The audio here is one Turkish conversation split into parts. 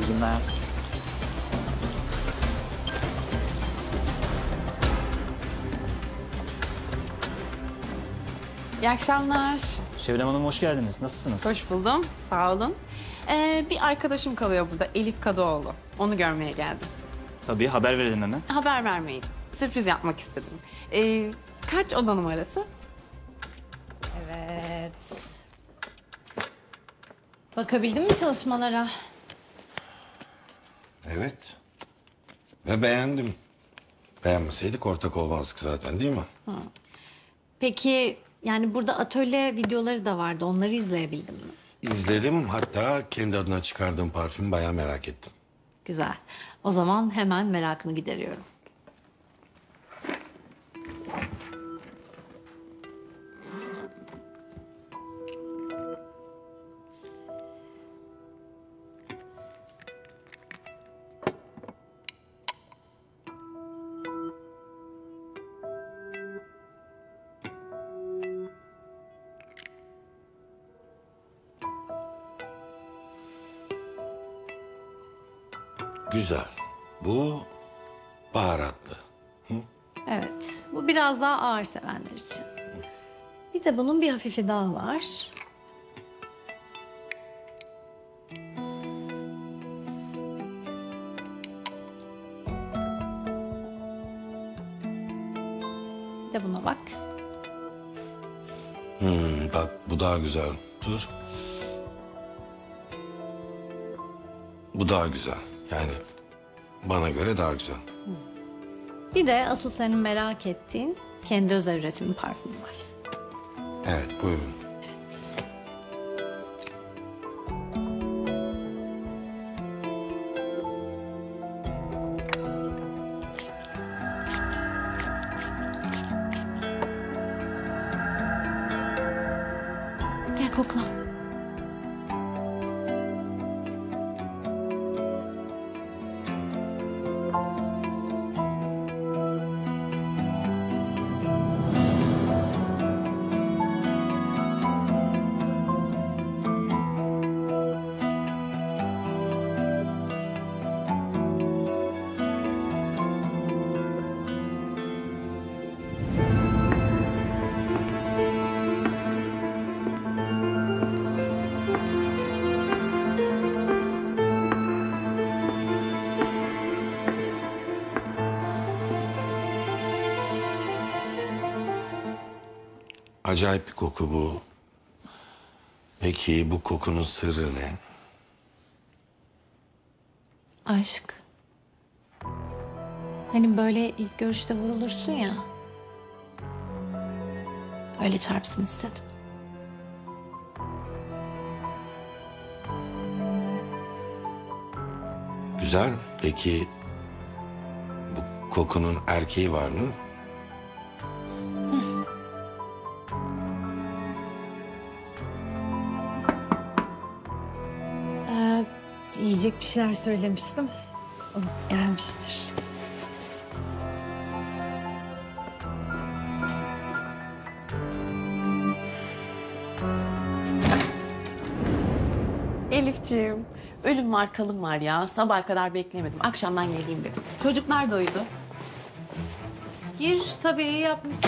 İyi günler. İyi akşamlar. Şebnem Hanım hoş geldiniz. Nasılsınız? Hoş buldum. Sağ olun. Bir arkadaşım kalıyor burada. Elif Kadıoğlu. Onu görmeye geldim. Tabii haber verelim hemen. Haber vermeyin. Sürpriz yapmak istedim. Kaç oda numarası? Evet. Bakabildin mi çalışmalara? Evet. Ve beğendim. Beğenmeseydik ortak olmazdık zaten değil mi? Peki yani burada atölye videoları da vardı. Onları izleyebildin mi? İzledim. Hatta kendi adına çıkardığım parfümü bayağı merak ettim. Güzel. O zaman hemen merakını gideriyorum. Güzel. Bu baharatlı. Evet. Bu biraz daha ağır sevenler için. Bir de bunun bir hafifi daha var. Bir de buna bak. Bak bu daha güzel. Dur. Bu daha güzel. Yani bana göre daha güzel. Bir de asıl senin merak ettiğin kendi özel üretimi parfümü var. Evet buyurun. Evet. Gel kokla. Acayip bir koku bu. Peki bu kokunun sırrı ne? Aşk. Hani böyle ilk görüşte vurulursun ya. Öyle çarpsın istedim. Güzel. Peki bu kokunun erkeği var mı? Yiyecek bir şeyler söylemiştim. O gelmiştir. Elifciğim, ölüm var kalım var ya. Sabaha kadar beklemedim. Akşamdan geleyim dedim. Çocuklar da uyudu. Gir tabii iyi yapmışsın.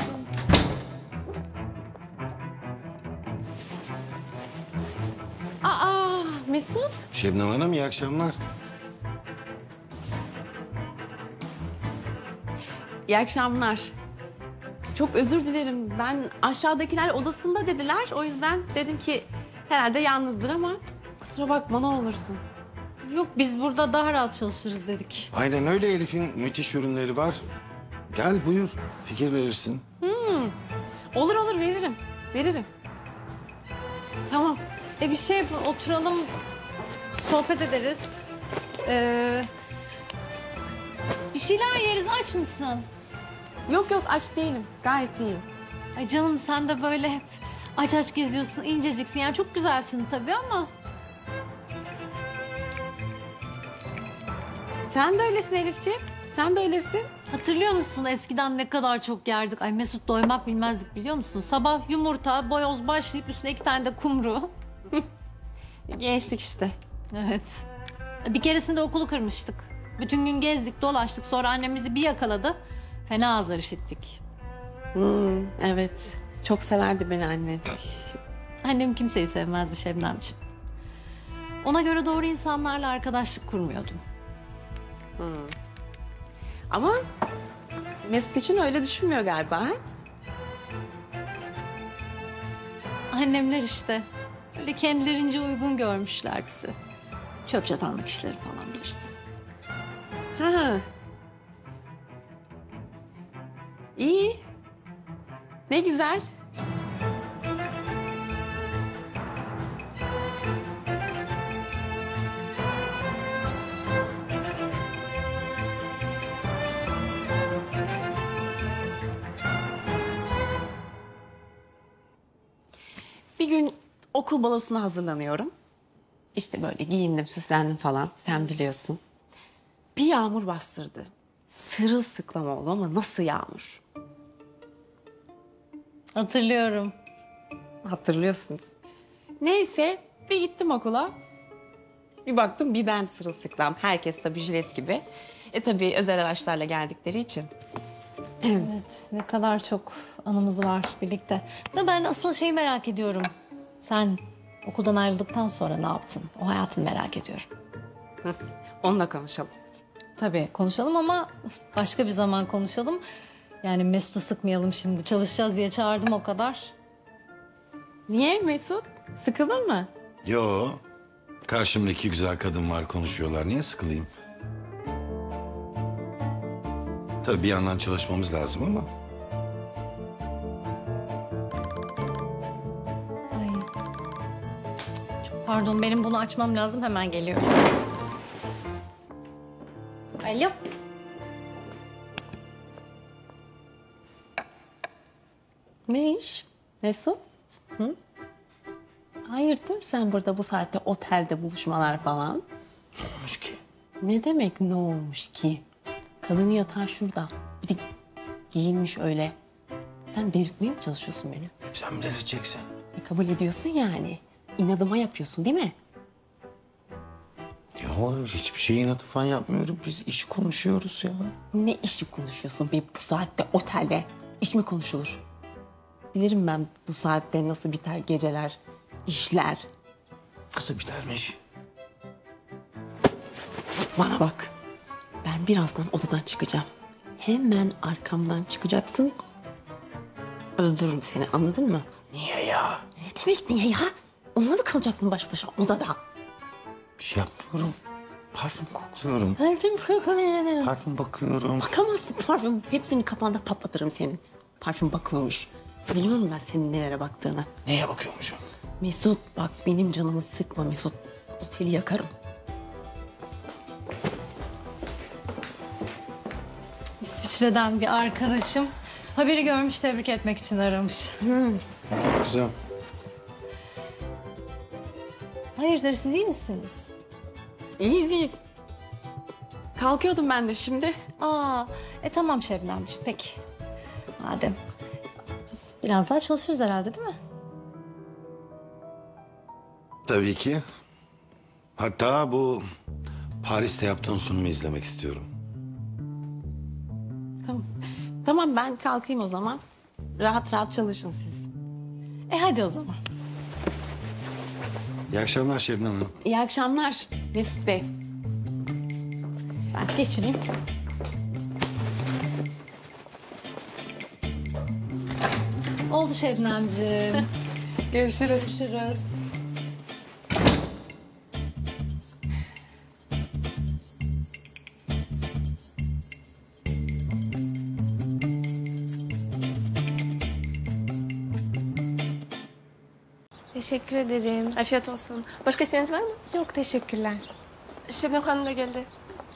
Aa, Mesut. Şebnem Hanım iyi akşamlar. İyi akşamlar. Çok özür dilerim. Ben aşağıdakiler odasında dediler. O yüzden dedim ki herhalde yalnızdır ama kusura bakma ne olursun. Yok biz burada daha rahat çalışırız dedik. Aynen öyle Elif'in müthiş ürünleri var. Gel buyur fikir verirsin. Olur olur veririm. Veririm. Tamam. Bir şey oturalım, sohbet ederiz. Bir şeyler yeriz, aç mısın? Yok yok aç değilim. Gayet iyiyim. Ay canım sen de böyle hep aç aç geziyorsun, inceciksin. Yani çok güzelsin tabii ama. Sen de öylesin Elifciğim. Sen de öylesin. Hatırlıyor musun eskiden ne kadar çok yerdik? Ay Mesut doymak bilmezdik biliyor musun? Sabah yumurta, boyoz başlayıp üstüne 2 tane de kumru. Gençlik işte. Evet. Bir keresinde okulu kırmıştık. Bütün gün gezdik, dolaştık. Sonra annem bizi bir yakaladı. Fena azar işittik. Evet. Çok severdi beni anne. Annem kimseyi sevmezdi Şebnemciğim. Ona göre doğru insanlarla arkadaşlık kurmuyordum. Ama Mesut için öyle düşünmüyor galiba. Ha? Annemler işte. Öyle kendilerince uygun görmüşler bizi. Çöp çatanlık işleri falan bilirsin. Ha. İyi. Ne güzel. Bir gün okul balosuna hazırlanıyorum. İşte böyle giyindim, süslendim falan. Sen biliyorsun. Bir yağmur bastırdı. Sırılsıklam oldu ama nasıl yağmur? Hatırlıyorum. Hatırlıyorsun. Neyse bir gittim okula. Bir baktım bir ben sırılsıklam. Herkes tabii jilet gibi. Tabii özel araçlarla geldikleri için. Evet, ne kadar çok anımız var birlikte. Da ben asıl şeyi merak ediyorum. Sen okuldan ayrıldıktan sonra ne yaptın? O hayatını merak ediyorum. Onunla konuşalım. Tabii konuşalım ama başka bir zaman konuşalım. Yani Mesut'u sıkmayalım şimdi. Çalışacağız diye çağırdım o kadar. Niye Mesut? Sıkıldın mı? Yo. Karşımda iki güzel kadın var, konuşuyorlar. Niye sıkılayım? Tabii bir yandan çalışmamız lazım ama. Ay. Çok pardon, benim bunu açmam lazım. Hemen geliyorum. Alo. Ne iş? Mesut? Hı? Hayırdır sen burada bu saatte otelde buluşmalar falan? Olmuş ki. Ne demek ne olmuş ki? Kadının yatağı şurada. Bir de giyinmiş öyle. Sen delirtmeye mi çalışıyorsun beni? Hep sen mi delirteceksin? Kabul ediyorsun yani. İnadıma yapıyorsun değil mi? Yo, hiçbir şey inatı falan yapmıyorum. Biz iş konuşuyoruz ya. Ne işi konuşuyorsun be bu saatte otelde? İş mi konuşulur? Bilirim ben bu saatte nasıl biter geceler, işler. Nasıl bitermiş? Bana bak. Ben birazdan odadan çıkacağım. Hemen arkamdan çıkacaksın. Öldürürüm seni, anladın mı? Niye ya? Ne demek niye ya? Onunla mı kalacaksın baş başa odada? Bir şey yapmıyorum. Parfüm kokluyorum. Parfüm kokuyor. Parfüm bakıyorum. Bakamazsın parfüm. Hepsini kafanda patlatırım senin. Parfüm bakıyormuş. Biliyorum ben senin nelere baktığını. Neye bakıyormuşum? Mesut bak benim canımı sıkma Mesut. Oteli yakarım. İsviçre'den bir arkadaşım. Haberi görmüş, tebrik etmek için aramış. Güzel. Hayırdır, siz iyi misiniz? İyiyiz iyiyiz. Kalkıyordum ben de şimdi. Tamam Şebnemciğim, peki. Madem. Biz biraz daha çalışırız herhalde, değil mi? Tabii ki. Hatta bu Paris'te yaptığın sunumu izlemek istiyorum. Tamam. Tamam ben kalkayım o zaman. Rahat rahat çalışın siz. Hadi o zaman. İyi akşamlar Şebnem Hanım. İyi akşamlar Mesut Bey. Ben geçireyim. Oldu Şebnemciğim. Görüşürüz. Görüşürüz. Teşekkür ederim. Afiyet olsun. Başka isteğiniz var mı? Yok teşekkürler. Şebnem Hanım da geldi.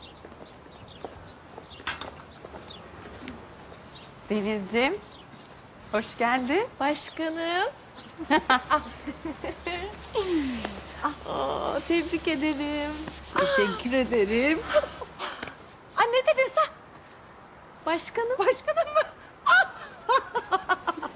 Denizciğim, hoş geldin. Başkanım. Tebrik ederim. Teşekkür ederim. Ne dedin sen? Başkanım. Başkanım mı?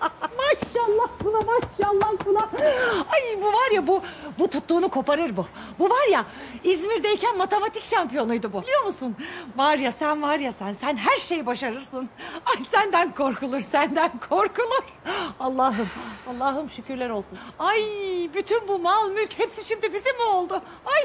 Maşallah buna, maşallah buna. Ay bu var ya bu tuttuğunu koparır bu. Bu var ya İzmir'deyken matematik şampiyonuydu bu. Biliyor musun? Var ya sen her şeyi başarırsın. Ay senden korkulur, senden korkulur. Allah'ım şükürler olsun. Ay bütün bu mal mülk hepsi şimdi bizim mi oldu? Ay.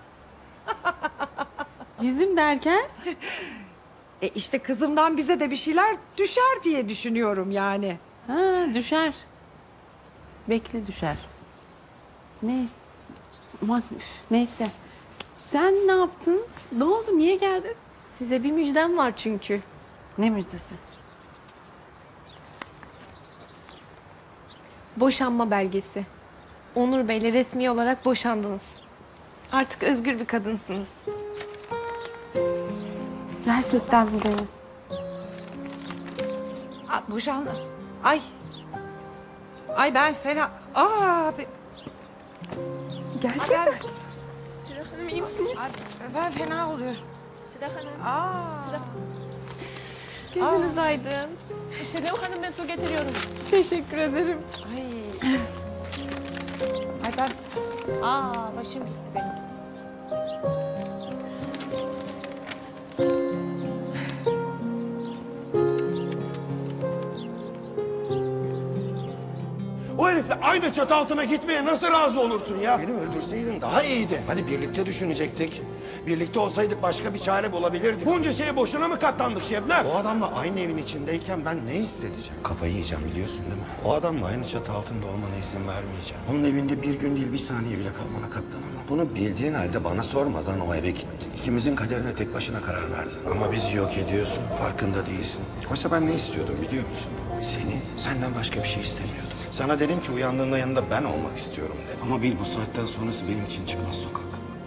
Bizim derken? İşte kızımdan bize de bir şeyler düşer diye düşünüyorum yani. Ha, düşer. Bekle düşer. Ne? Aman üf, neyse. Sen ne yaptın? Ne oldu? Niye geldin? Size bir müjdem var çünkü. Ne müjdesi? Boşanma belgesi. Onur Bey'le resmi olarak boşandınız. Artık özgür bir kadınsınız. Gerçekten mi Deniz? Boşandı. Ay. Ay ben fena. Gerçekten. Sıra Hanım iyi misiniz? Ben fena oluyor. Sıra Hanım. Aa. Gözünüz aydın. Şebnem Hanım ben su getiriyorum. Teşekkür ederim. Ay. Ay ben. Başım gitti benim. O herifle aynı çatı altına gitmeye nasıl razı olursun ya? Beni öldürseydin daha iyiydi. Hani birlikte düşünecektik. Birlikte olsaydık başka bir çare bulabilirdik. Bunca şeye boşuna mı katlandık Şebnem? O adamla aynı evin içindeyken ben ne hissedeceğim? Kafayı yiyeceğim biliyorsun değil mi? O adamla aynı çatı altında olmana izin vermeyeceğim. Onun evinde bir gün değil bir saniye bile kalmana katlanamam. Bunu bildiğin halde bana sormadan o eve gittin. İkimizin kaderine tek başına karar verdin. Ama bizi yok ediyorsun, farkında değilsin. Oysa ben ne istiyordum biliyor musun? Senden başka bir şey istemiyordum. Sana dedim ki uyandığında yanında ben olmak istiyorum dedim. Ama bil bu saatten sonrası benim için çıkmaz sokak.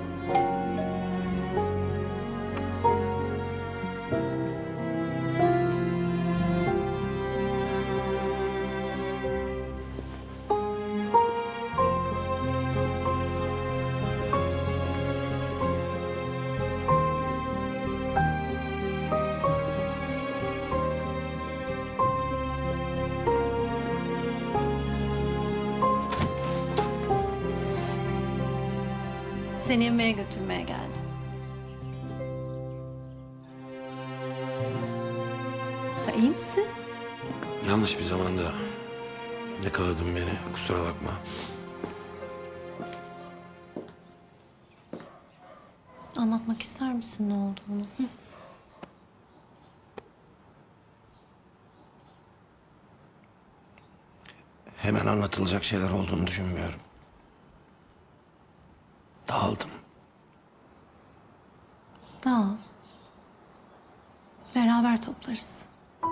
Seni yemeğe götürmeye geldim. Sen iyi misin? Yanlış bir zamanda yakaladın beni. Kusura bakma. Anlatmak ister misin ne olduğunu? Hemen anlatılacak şeyler olduğunu düşünmüyorum. Dağıldım. Dağıl. Beraber toplarız.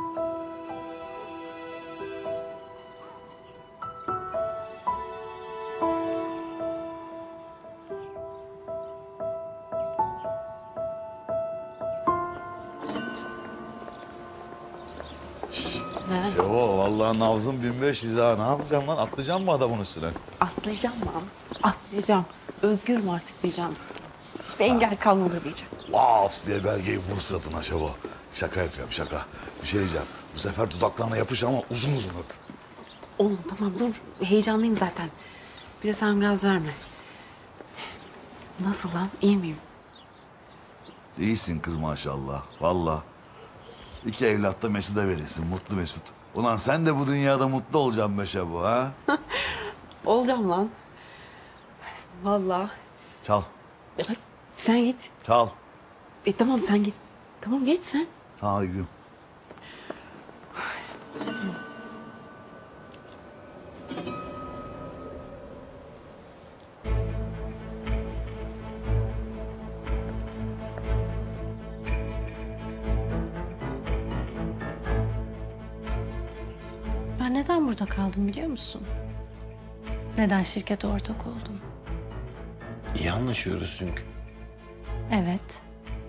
Yo vallahi nabzım 1500 ha. Ne yapacağım lan? Atlayacağım mı adamın üstüne? Atlayacağım lan. Atlayacağım. Özgürüm artık diyeceğim. Hiçbir engel kalmadı diyeceğim. Laps diye belgeyi vur suratına Şebo. Şaka yapıyorum şaka. Bir şey diyeceğim. Bu sefer dudaklarına yapış ama uzun uzun öp. Oğlum tamam dur. Heyecanlıyım zaten. Bir de sen gaz verme. Nasıl lan? İyi miyim? İyisin kız maşallah. Vallahi. İki evlat da Mesut'a verirsin. Mutlu Mesut. Ulan sen de bu dünyada mutlu olacaksın be Şebo ha. Olacağım lan. Vallahi. Çal. Sen git. Çal. Tamam sen git. Tamam git sen. Hadi gidiyorum. Ben neden burada kaldım biliyor musun? Neden şirkete ortak oldum? İyi anlaşıyoruz çünkü. Evet.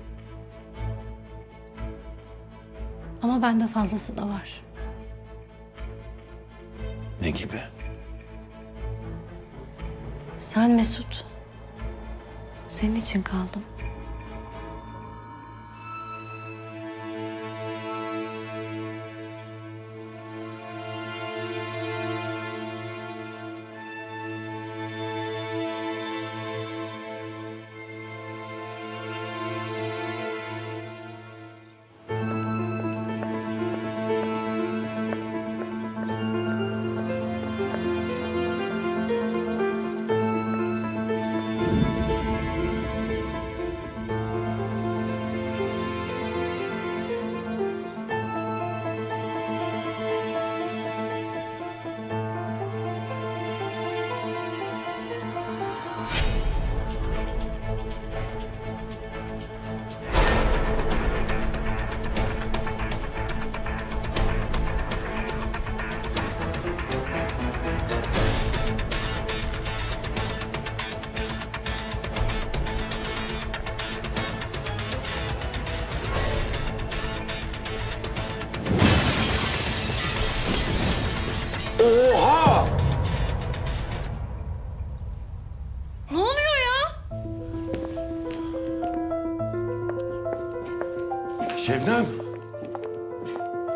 Ama bende fazlası da var. Ne gibi? Sen Mesut. Senin için kaldım.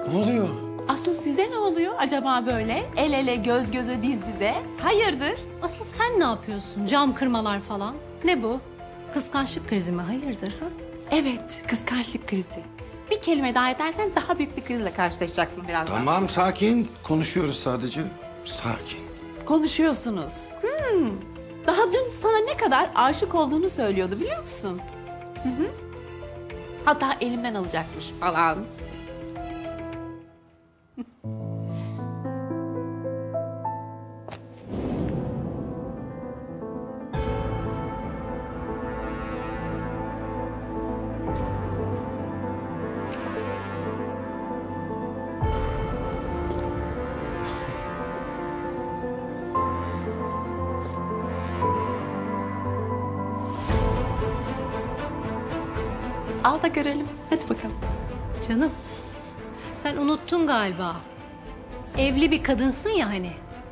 Ne oluyor? Asıl size ne oluyor acaba böyle? El ele, göz göze, diz dize. Hayırdır? Asıl sen ne yapıyorsun? Cam kırmalar falan. Ne bu? Kıskançlık krizi mi? Hayırdır ha? Evet, kıskançlık krizi. Bir kelime daha edersen daha büyük bir krizle karşılaşacaksın birazdan. Tamam sakin. Konuşuyoruz sadece. Sakin. Konuşuyorsunuz. Daha dün sana ne kadar aşık olduğunu söylüyordu biliyor musun? Hı hı. Hatta elimden alacakmış falan. Al da görelim. Hadi bakalım. Canım, sen unuttun galiba. Evli bir kadınsın ya hani.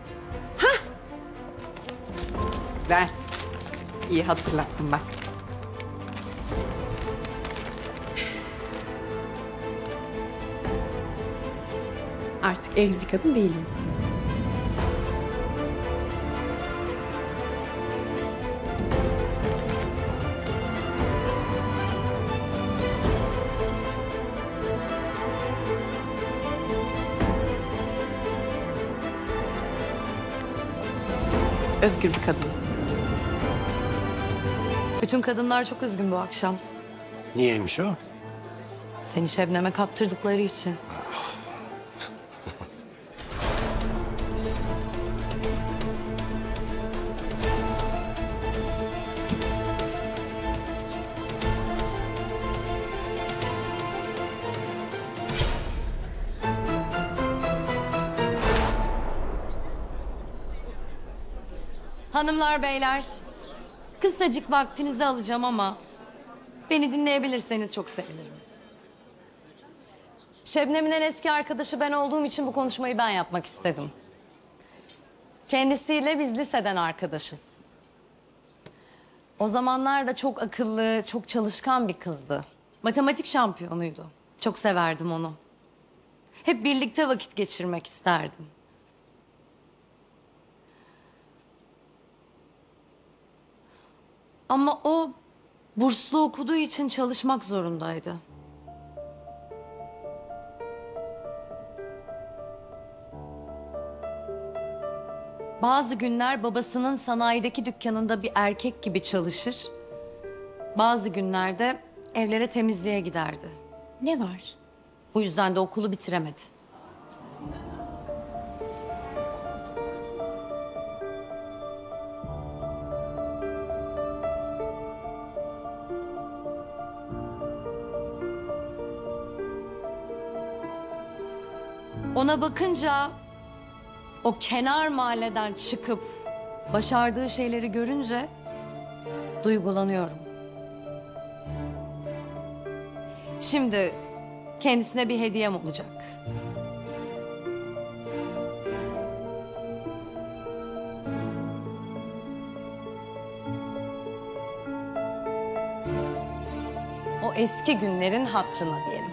Güzel. İyi hatırlattın bak. Artık evli bir kadın değilim. Özgür bir kadın. Bütün kadınlar çok üzgün bu akşam. Niyeymiş o? Seni Şebnem'e kaptırdıkları için. Hanımlar, beyler, kısacık vaktinizi alacağım ama beni dinleyebilirseniz çok sevinirim. Şebnem'in en eski arkadaşı ben olduğum için bu konuşmayı ben yapmak istedim. Kendisiyle biz liseden arkadaşız. O zamanlar da çok akıllı, çok çalışkan bir kızdı. Matematik şampiyonuydu. Çok severdim onu. Hep birlikte vakit geçirmek isterdim. Ama o burslu okuduğu için çalışmak zorundaydı. Bazı günler babasının sanayideki dükkanında bir erkek gibi çalışır. Bazı günlerde evlere temizliğe giderdi. Ne var? Bu yüzden de okulu bitiremedi. Ona bakınca, o kenar mahalleden çıkıp başardığı şeyleri görünce duygulanıyorum. Şimdi kendisine bir hediyem olacak. O eski günlerin hatırına diyelim.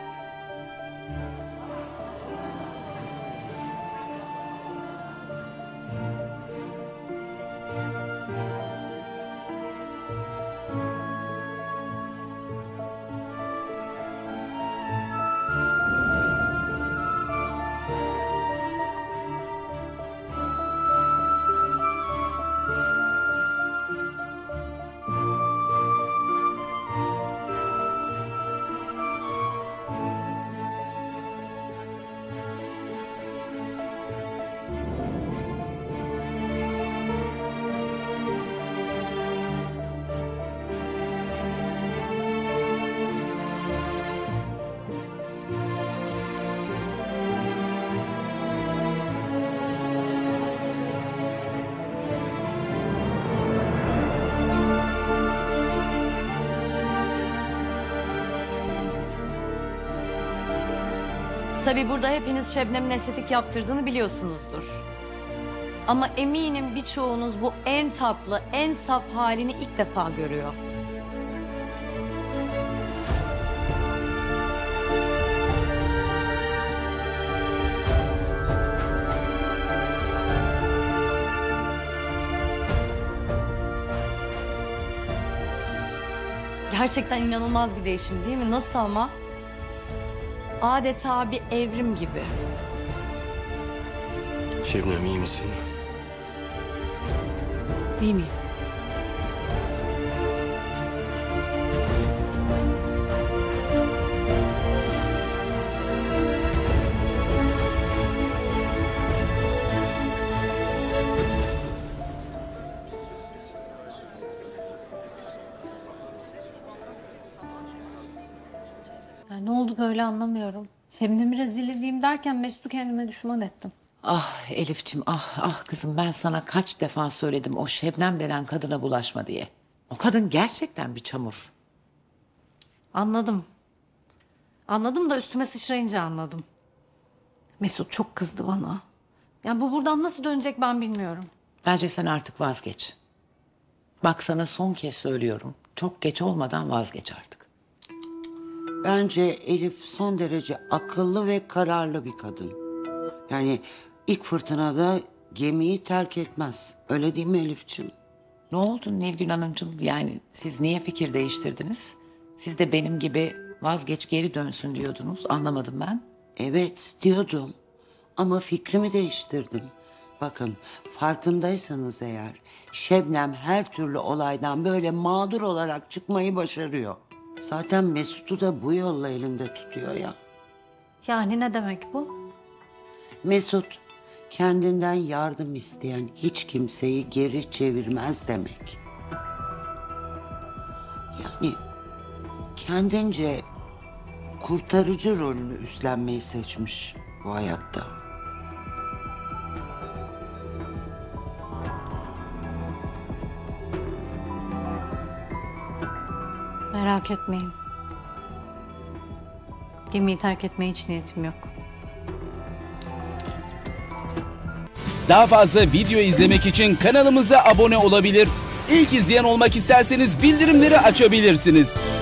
Tabii burada hepiniz Şebnem'in estetik yaptırdığını biliyorsunuzdur. Ama eminim birçoğunuz bu en tatlı, en saf halini ilk defa görüyor. Gerçekten inanılmaz bir değişim değil mi? Nasıl ama? Adeta bir evrim gibi. Şebnem iyi misin? İyi miyim? Ya ne oldu böyle anlamıyorum. Şebnem'i rezil edeyim derken Mesut'u kendime düşman ettim. Ah Elifçim, ah kızım, ben sana kaç defa söyledim o Şebnem denen kadına bulaşma diye. O kadın gerçekten bir çamur. Anladım. Anladım da üstüme sıçrayınca anladım. Mesut çok kızdı bana. Yani bu buradan nasıl dönecek ben bilmiyorum. Bence sen artık vazgeç. Bak sana son kez söylüyorum. Çok geç olmadan vazgeç artık. Bence Elif son derece akıllı ve kararlı bir kadın. Yani ilk fırtınada gemiyi terk etmez. Öyle değil mi Elifçim? Ne oldu Nilgün Hanımcığım? Yani siz niye fikir değiştirdiniz? Siz de benim gibi vazgeç geri dönsün diyordunuz. Anlamadım ben. Evet diyordum ama fikrimi değiştirdim. Bakın farkındaysanız eğer Şebnem her türlü olaydan böyle mağdur olarak çıkmayı başarıyor. Zaten Mesut'u da bu yolla elinde tutuyor ya. Yani ne demek bu? Mesut kendinden yardım isteyen hiç kimseyi geri çevirmez demek. Yani kendince kurtarıcı rolünü üstlenmeyi seçmiş bu hayatta. Merak etmeyin. Gemiyi terk etmeye hiç niyetim yok. Daha fazla video izlemek için kanalımıza abone olabilir. İlk izleyen olmak isterseniz bildirimleri açabilirsiniz.